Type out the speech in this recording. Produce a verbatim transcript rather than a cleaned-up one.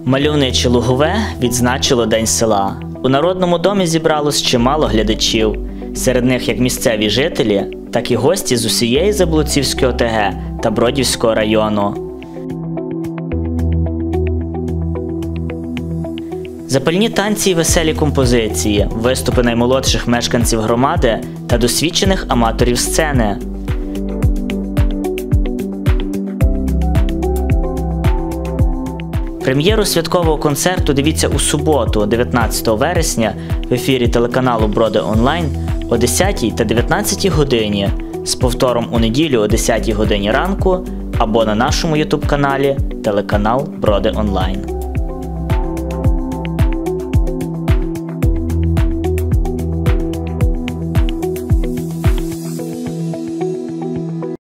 Мальовниче Лугове відзначило День села. У Народному домі зібралось чимало глядачів. Серед них як місцеві жителі, так і гості з усієї Заблуцівської ОТГ та Бродівського району. Запальні танці і веселі композиції, виступи наймолодших мешканців громади та досвідчених аматорів сцени. Прем'єру святкового концерту дивіться у суботу, дев'ятнадцятого вересня, в ефірі телеканалу Броди Онлайн о десятій та дев'ятнадцятій годині, з повтором у неділю о десятій годині ранку або на нашому ютуб-каналі телеканал Броди Онлайн.